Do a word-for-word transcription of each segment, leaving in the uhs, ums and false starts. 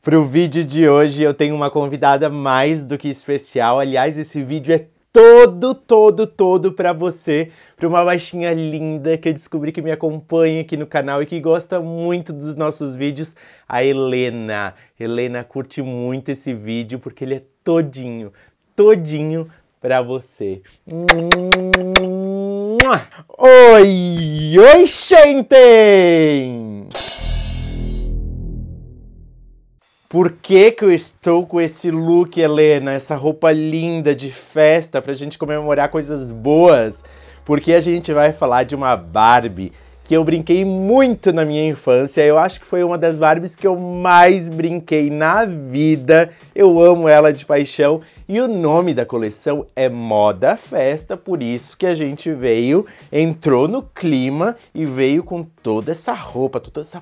Pro vídeo de hoje eu tenho uma convidada mais do que especial. Aliás, esse vídeo é todo, todo, todo pra você, pra uma baixinha linda que eu descobri que me acompanha aqui no canal e que gosta muito dos nossos vídeos, a Helena. Helena curte muito esse vídeo porque ele é todinho, todinho pra você. Oi, oi, gente! Por que que eu estou com esse look, Helena? Essa roupa linda de festa pra gente comemorar coisas boas? Porque a gente vai falar de uma Barbie que eu brinquei muito na minha infância. Eu acho que foi uma das Barbies que eu mais brinquei na vida. Eu amo ela de paixão. E o nome da coleção é Moda Festa, por isso que a gente veio, entrou no clima e veio com toda essa roupa, toda essa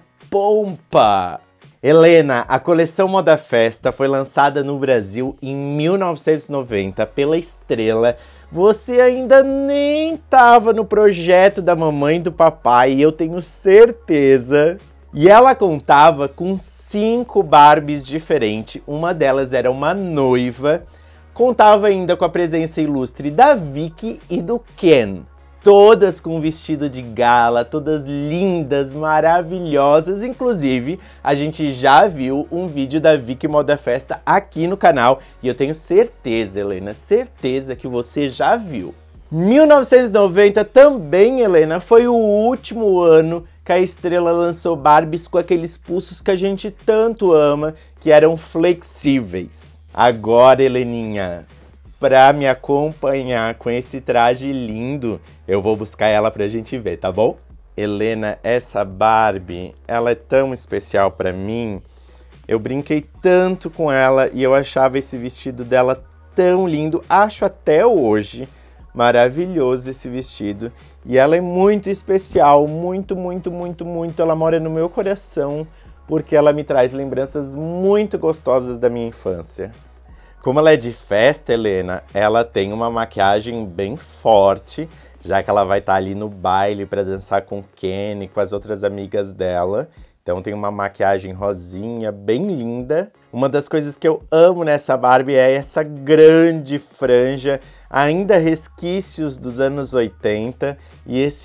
pompa. Helena, a coleção Moda Festa foi lançada no Brasil em mil novecentos e noventa pela Estrela. Você ainda nem estava no projeto da mamãe e do papai, eu tenho certeza. E ela contava com cinco Barbies diferentes, uma delas era uma noiva. Contava ainda com a presença ilustre da Vicky e do Ken. Todas com vestido de gala, todas lindas, maravilhosas. Inclusive, a gente já viu um vídeo da Vicky Moda Festa aqui no canal. E eu tenho certeza, Helena, certeza que você já viu. mil novecentos e noventa também, Helena, foi o último ano que a Estrela lançou Barbies com aqueles pulsos que a gente tanto ama, que eram flexíveis. Agora, Heleninha, pra me acompanhar com esse traje lindo, eu vou buscar ela pra gente ver, tá bom? Helena, essa Barbie, ela é tão especial pra mim. Eu brinquei tanto com ela e eu achava esse vestido dela tão lindo. Acho até hoje maravilhoso esse vestido. E ela é muito especial, muito, muito, muito, muito. Ela mora no meu coração porque ela me traz lembranças muito gostosas da minha infância. Como ela é de festa, Helena, ela tem uma maquiagem bem forte, já que ela vai estar ali no baile para dançar com o Kenny, com as outras amigas dela. Então tem uma maquiagem rosinha, bem linda. Uma das coisas que eu amo nessa Barbie é essa grande franja, ainda resquícios dos anos oitenta, e esse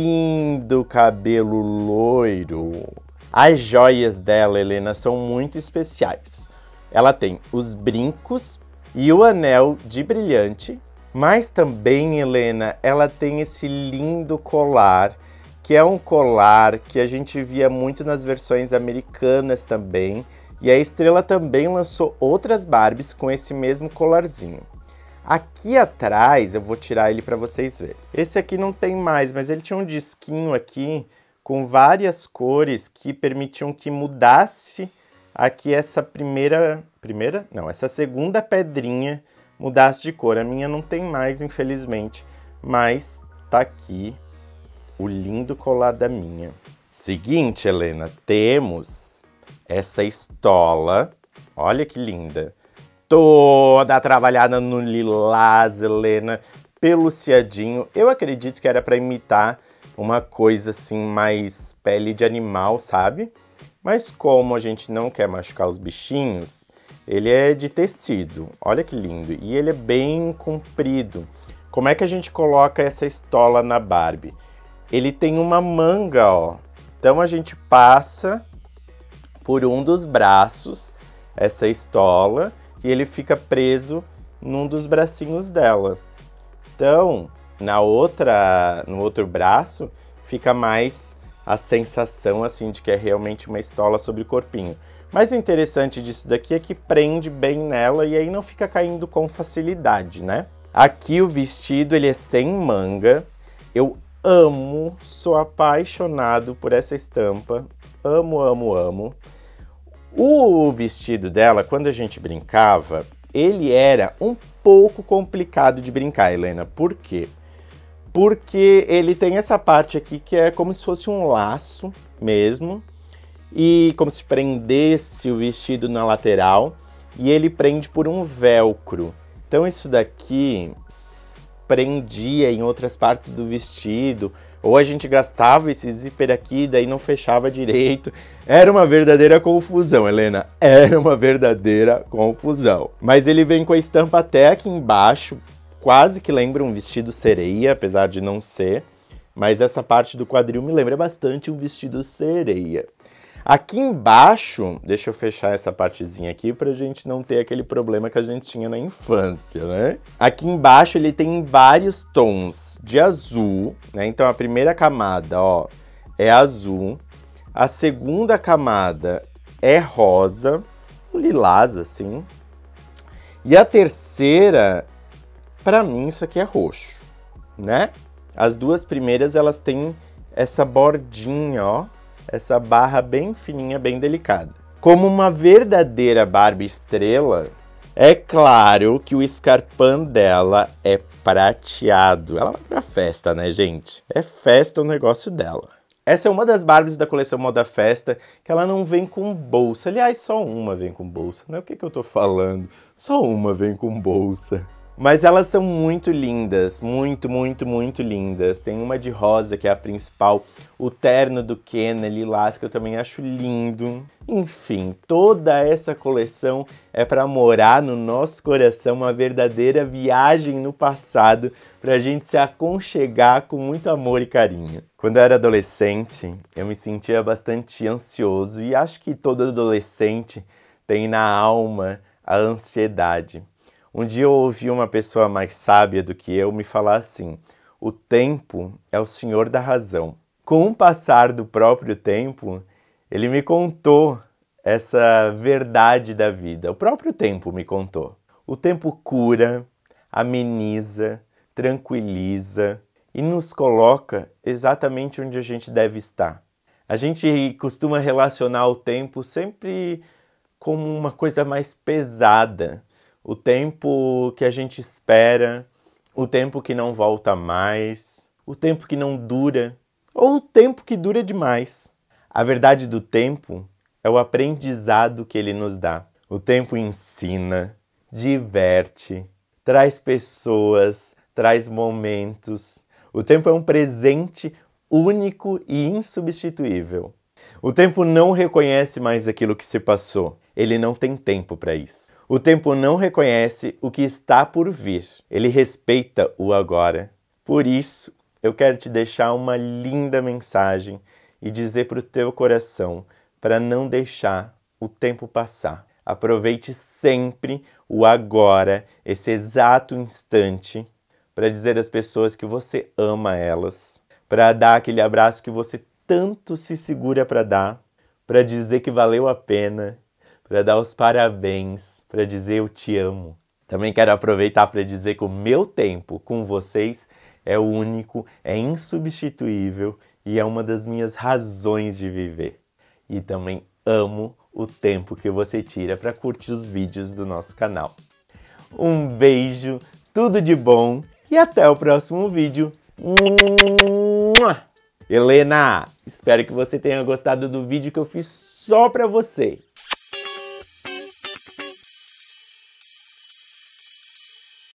lindo cabelo loiro. As joias dela, Helena, são muito especiais. Ela tem os brincos e o anel de brilhante, mas também, Helena, ela tem esse lindo colar, que é um colar que a gente via muito nas versões americanas também, e a Estrela também lançou outras Barbies com esse mesmo colarzinho. Aqui atrás, eu vou tirar ele para vocês verem. Esse aqui não tem mais, mas ele tinha um disquinho aqui com várias cores que permitiam que mudasse aqui essa primeira, primeira? Não, essa segunda pedrinha mudasse de cor. A minha não tem mais, infelizmente, mas tá aqui o lindo colar da minha. Seguinte, Helena, temos essa estola, olha que linda, toda trabalhada no lilás, Helena, peluciadinho. Eu acredito que era para imitar uma coisa assim mais pele de animal, sabe? Mas como a gente não quer machucar os bichinhos, ele é de tecido. Olha que lindo. E ele é bem comprido. Como é que a gente coloca essa estola na Barbie? Ele tem uma manga, ó. Então a gente passa por um dos braços essa estola e ele fica preso num dos bracinhos dela. Então, na outra, no outro braço, fica mais a sensação assim de que é realmente uma estola sobre o corpinho. Mas o interessante disso daqui é que prende bem nela e aí não fica caindo com facilidade, né? Aqui o vestido ele é sem manga. Eu amo, sou apaixonado por essa estampa. Amo, amo, amo. O vestido dela, quando a gente brincava, ele era um pouco complicado de brincar, Helena. Por quê? Porque ele tem essa parte aqui que é como se fosse um laço mesmo, e como se prendesse o vestido na lateral, e ele prende por um velcro. Então isso daqui prendia em outras partes do vestido, ou a gente gastava esse zíper aqui, daí não fechava direito. Era uma verdadeira confusão, Helena. Era uma verdadeira confusão. Mas ele vem com a estampa até aqui embaixo, quase que lembra um vestido sereia, apesar de não ser. Mas essa parte do quadril me lembra bastante um vestido sereia. Aqui embaixo, deixa eu fechar essa partezinha aqui pra gente não ter aquele problema que a gente tinha na infância, né? Aqui embaixo ele tem vários tons de azul, né? Então a primeira camada, ó, é azul. A segunda camada é rosa, lilás assim. E a terceira, pra mim isso aqui é roxo, né? As duas primeiras elas têm essa bordinha, ó. Essa barra bem fininha, bem delicada. Como uma verdadeira Barbie estrela, é claro que o escarpão dela é prateado. Ela vai pra festa, né, gente? É festa o negócio dela. Essa é uma das Barbies da coleção Moda Festa, que ela não vem com bolsa. Aliás, só uma vem com bolsa, né? O que que eu tô falando? Só uma vem com bolsa. Mas elas são muito lindas, muito, muito, muito lindas. Tem uma de rosa, que é a principal, o terno do Ken, lilás, que eu também acho lindo. Enfim, toda essa coleção é para morar no nosso coração, uma verdadeira viagem no passado, pra gente se aconchegar com muito amor e carinho. Quando eu era adolescente, eu me sentia bastante ansioso, e acho que todo adolescente tem na alma a ansiedade. Um dia eu ouvi uma pessoa mais sábia do que eu me falar assim: o tempo é o senhor da razão. Com o passar do próprio tempo, ele me contou essa verdade da vida. O próprio tempo me contou. O tempo cura, ameniza, tranquiliza e nos coloca exatamente onde a gente deve estar. A gente costuma relacionar o tempo sempre como uma coisa mais pesada. O tempo que a gente espera, o tempo que não volta mais, o tempo que não dura, ou o tempo que dura demais. A verdade do tempo é o aprendizado que ele nos dá. O tempo ensina, diverte, traz pessoas, traz momentos. O tempo é um presente único e insubstituível. O tempo não reconhece mais aquilo que se passou. Ele não tem tempo para isso. O tempo não reconhece o que está por vir. Ele respeita o agora. Por isso, eu quero te deixar uma linda mensagem e dizer para o teu coração para não deixar o tempo passar. Aproveite sempre o agora, esse exato instante, para dizer às pessoas que você ama elas, para dar aquele abraço que você tanto se segura para dar, para dizer que valeu a pena, para dar os parabéns, para dizer eu te amo. Também quero aproveitar para dizer que o meu tempo com vocês é único, é insubstituível e é uma das minhas razões de viver. E também amo o tempo que você tira para curtir os vídeos do nosso canal. Um beijo, tudo de bom e até o próximo vídeo. Helena, espero que você tenha gostado do vídeo que eu fiz só para você.